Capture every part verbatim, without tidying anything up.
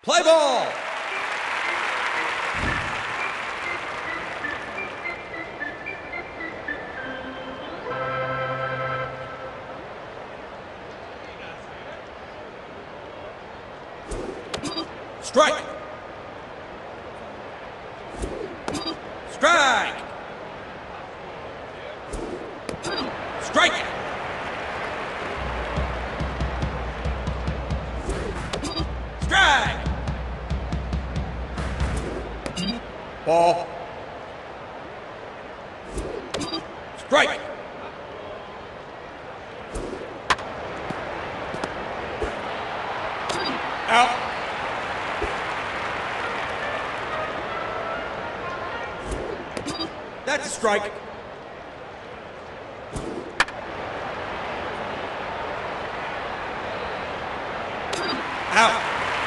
Play ball! Strike! Strike! Strike! Strike! Ball. Strike! Out. That's a strike. Out.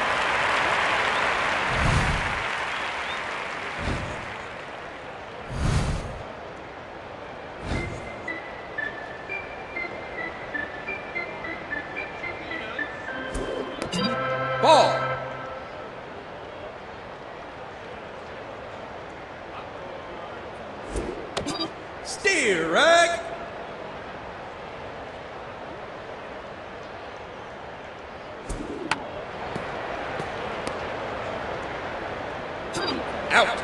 Ball. Steer, right? Out.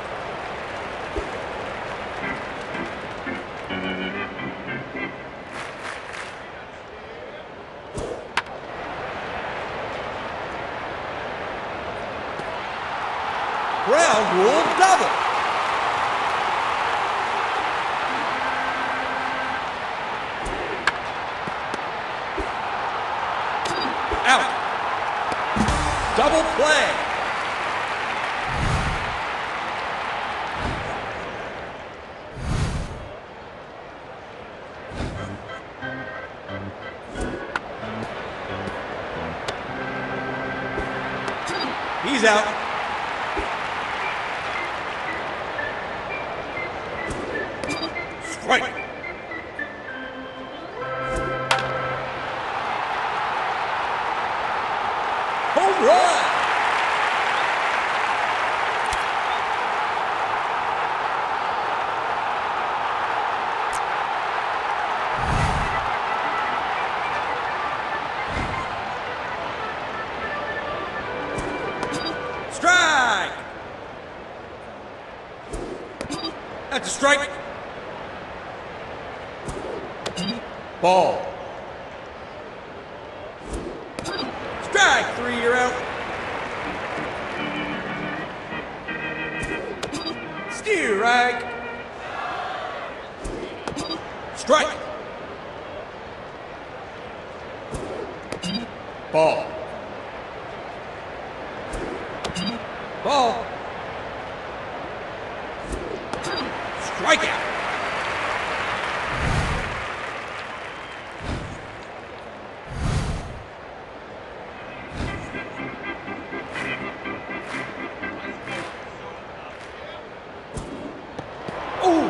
Ground rule double. Out. Double play. He's out. Strike. Home run. Strike. That's a strike. Ball. Strike three, you're out. Steer right. Strike. Ball. Ball. Strikeout. Ooh.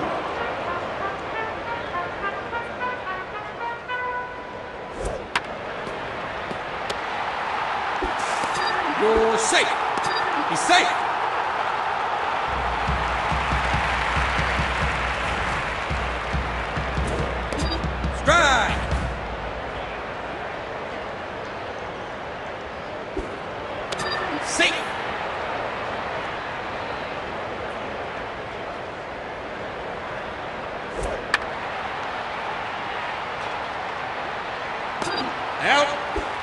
You're safe. He's safe. Strike. Safe. Out.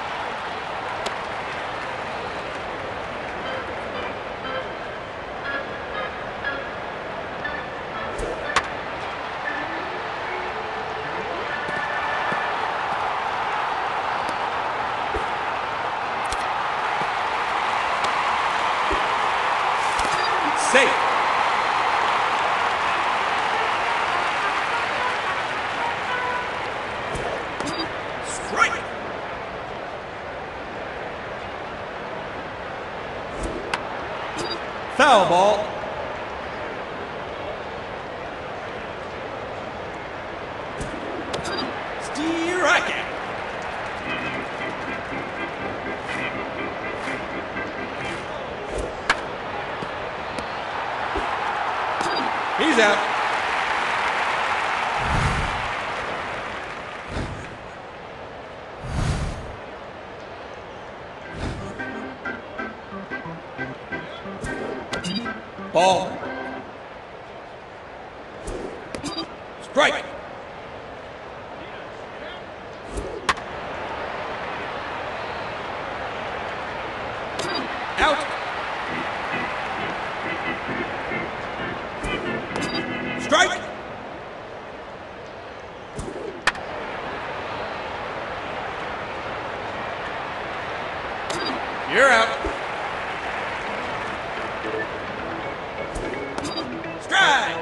Safe. Strike. Foul ball. Steer racket. He's out. Ball. Strike. Out. Strike. You're out. Strike.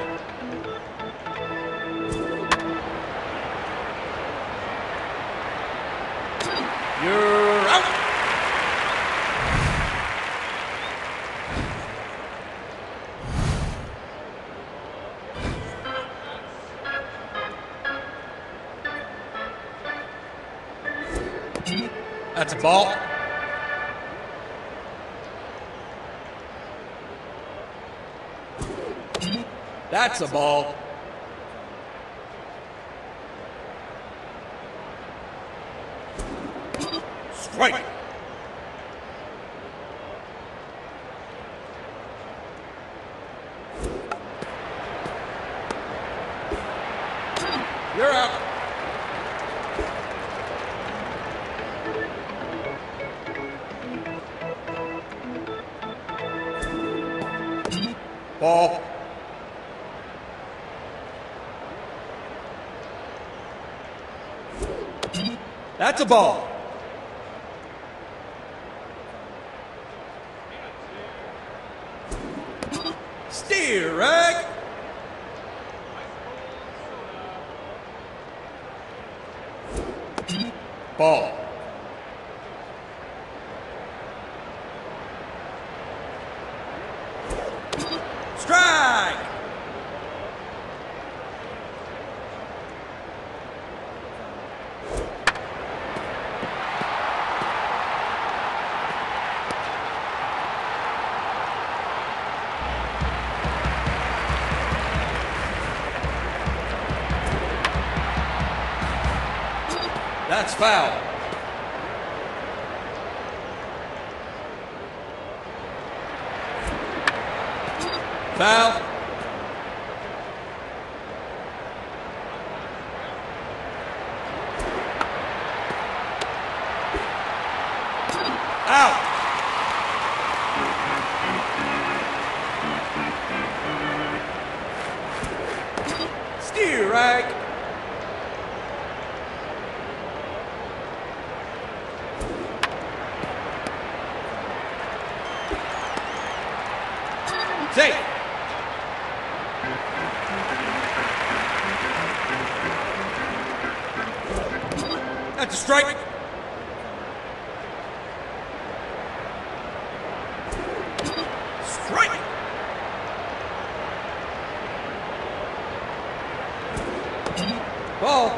You're out. That's a ball. That's a ball. Strike. You're out. Ball. That's a ball. Steer rag. Ball. Strike. That's foul. Foul. Out. Steer rag. Safe. That's a strike. Strike. Ball.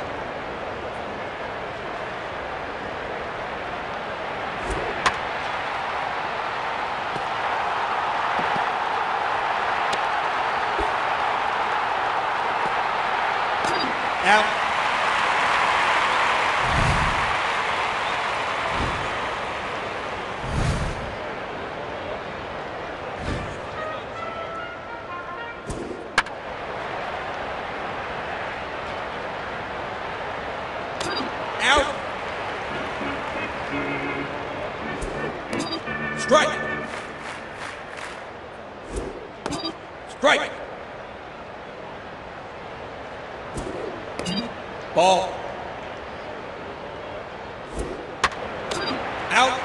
Out. Out. Strike. Strike. Ball. Out.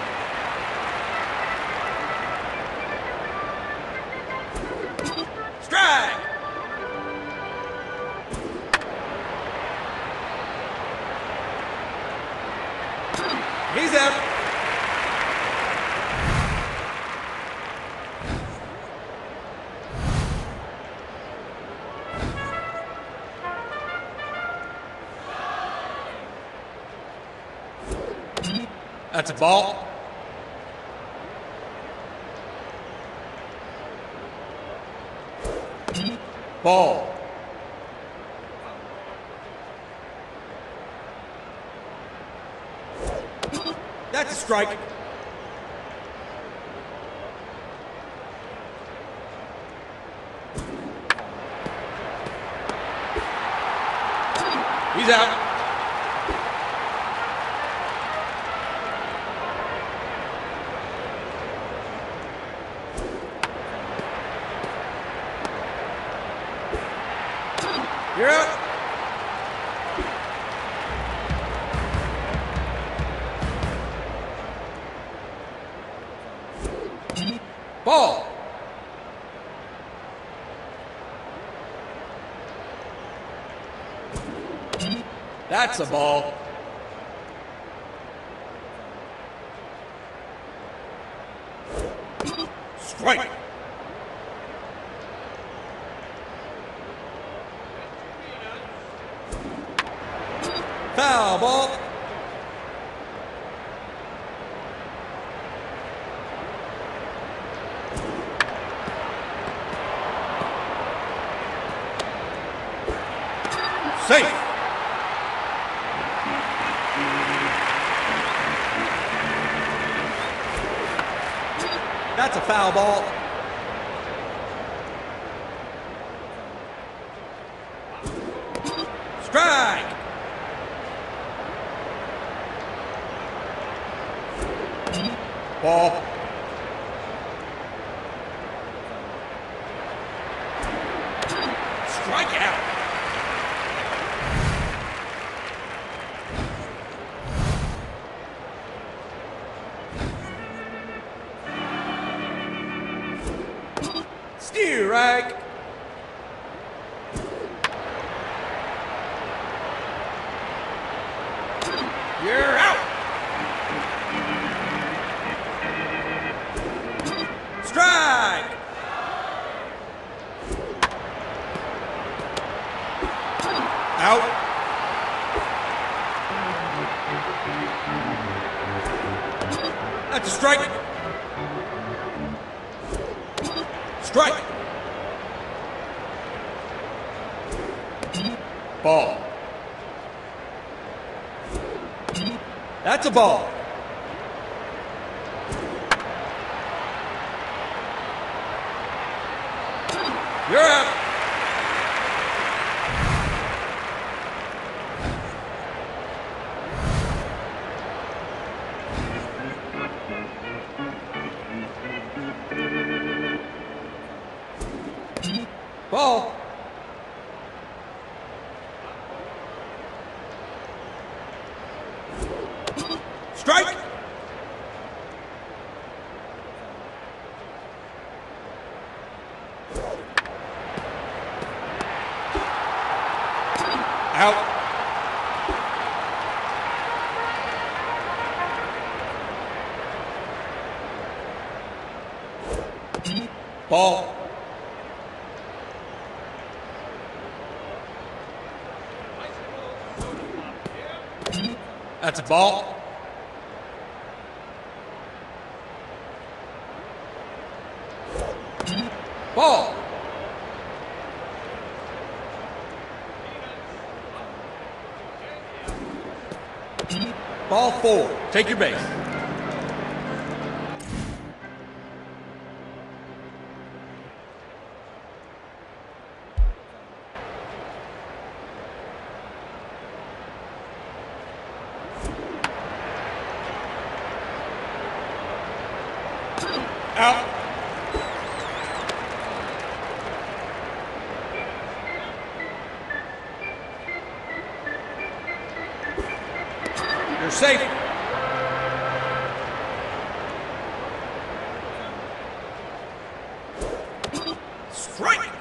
Strike. He's out. That's a ball. Ball. That's a strike. He's out. You're out. Ball. That's a ball. Strike. Foul ball. Safe. That's a foul ball. Strike. Ball. Strike out. Strike. You're out. Strike. Out. That's a strike. Strike. Ball. That's a ball. You're out. Ball. Strike. Out. Ball. That's a ball. Ball. Ball four. Take your base. Out. You're safe. Strike.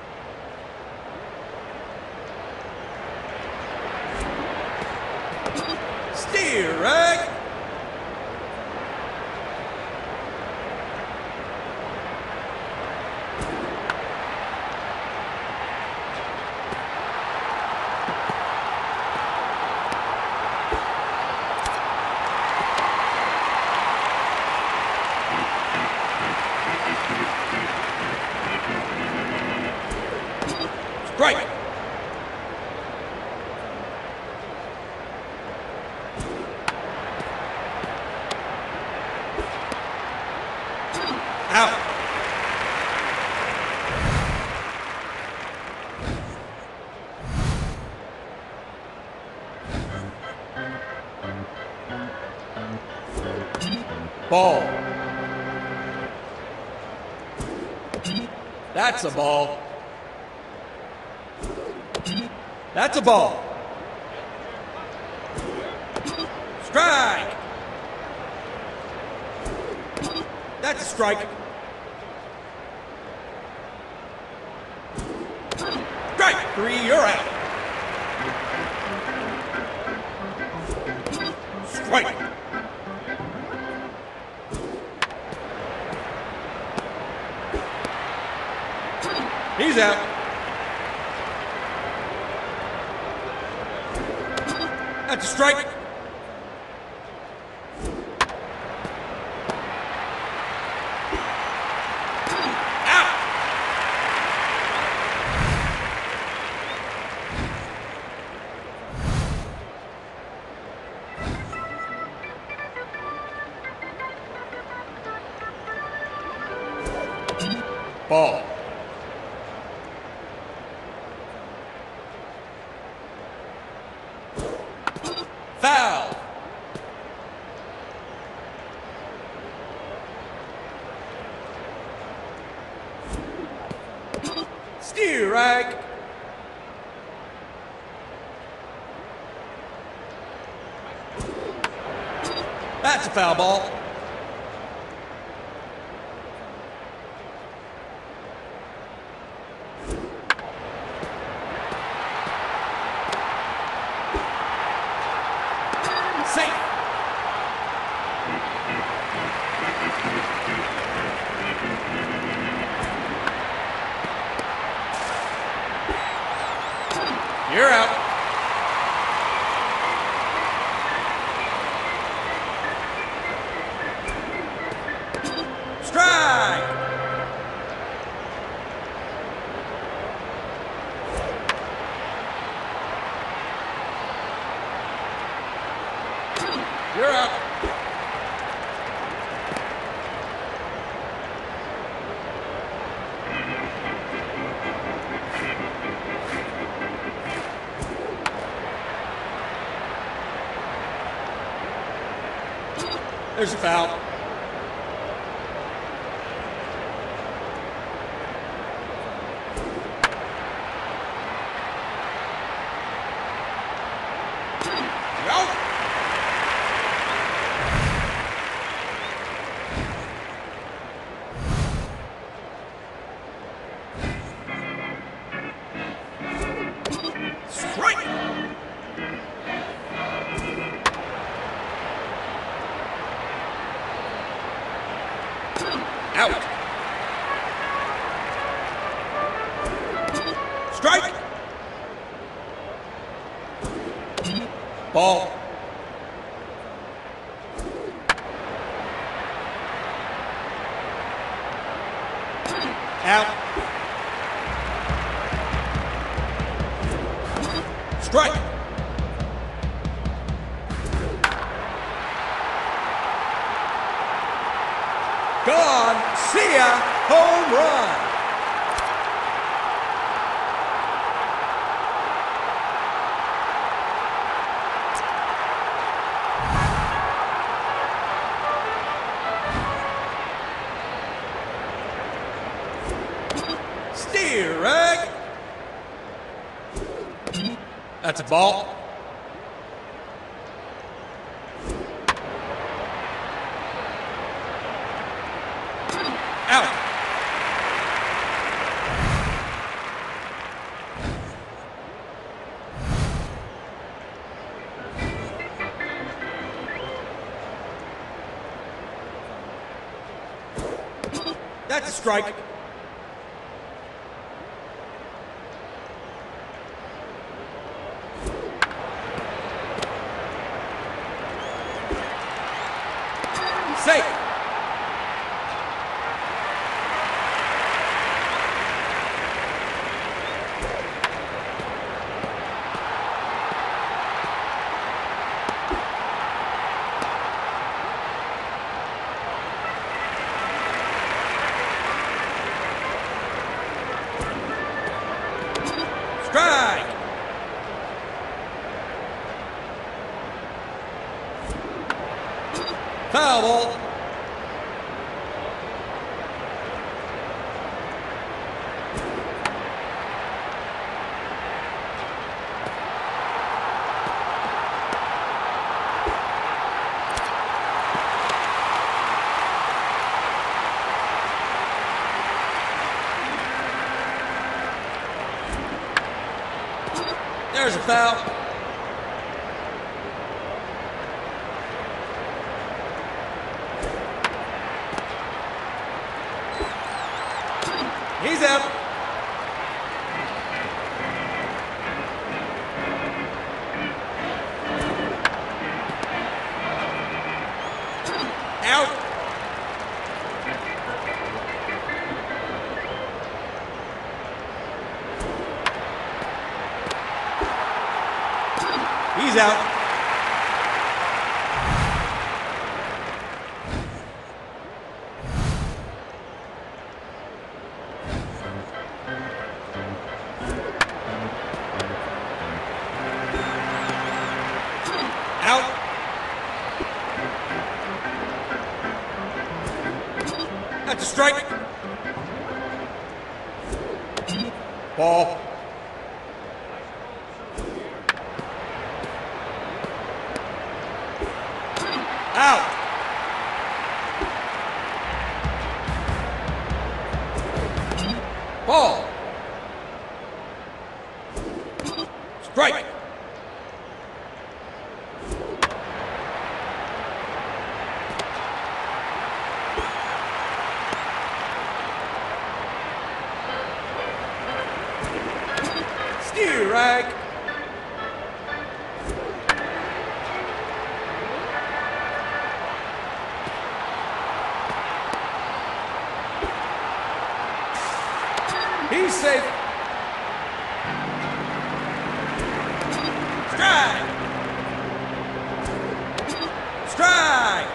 Strike. Ball. That's a ball. That's a ball. Strike. That's a strike. Strike three, you're out. Strike. He's out. That's a strike. Out. Ball. Foul. Strike. That's a foul ball. Safe. You're out. Strike. You're out. There's a foul. You're out. Strike. Out. Strike. Ball. Out. Strike. Gone. See ya. Home run. Strike. That's a ball. Out. That's a strike. Safe. Strike. Foul ball. There's a foul. He's out. Out. He's out. Out. That's a strike. Ball. Out. Ball. Strike. Strike. He's safe. Strike. Strike.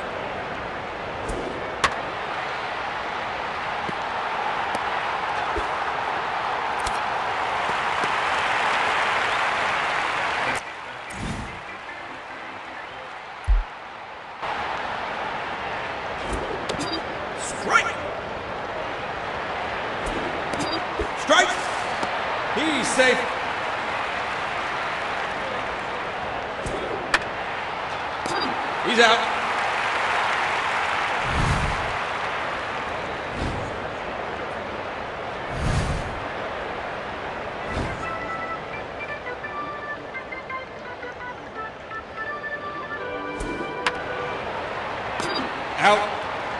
Strike. Strike. He's safe. He's out. Out.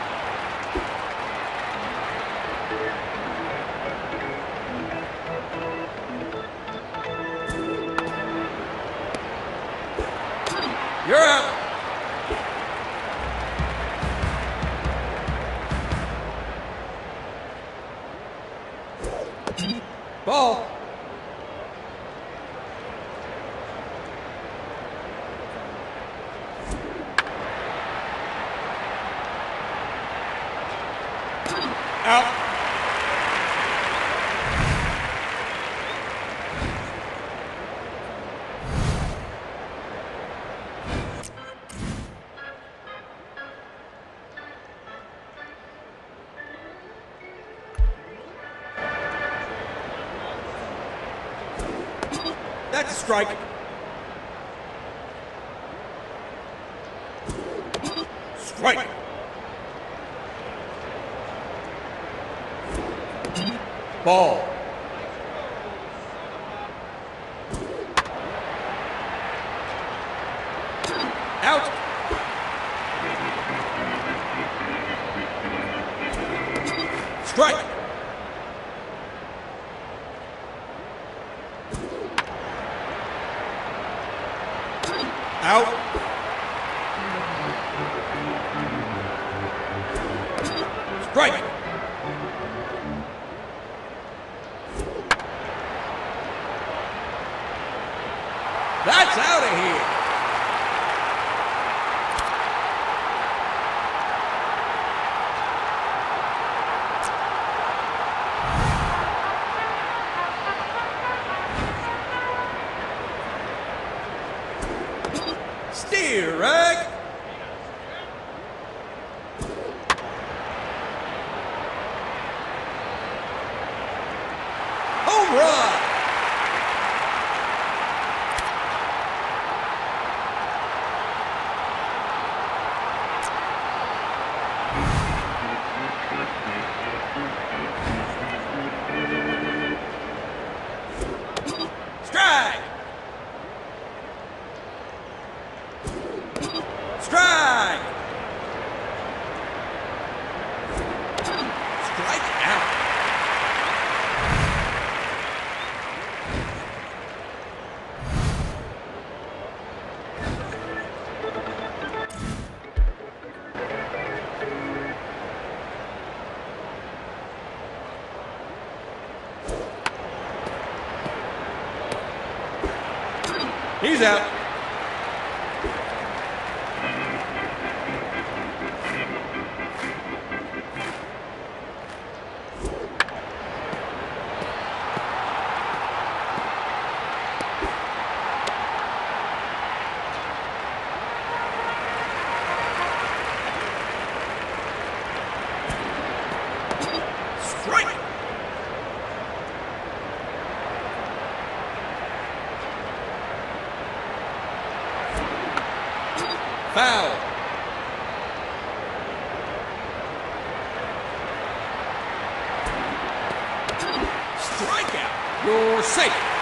You're out. Ball. Out. That's a strike. Strike. Ball. Out. Strike. Out. Strike. That's out of here. Strike. Home run. Strike. He's out. Strike. Foul. Strikeout. You're safe.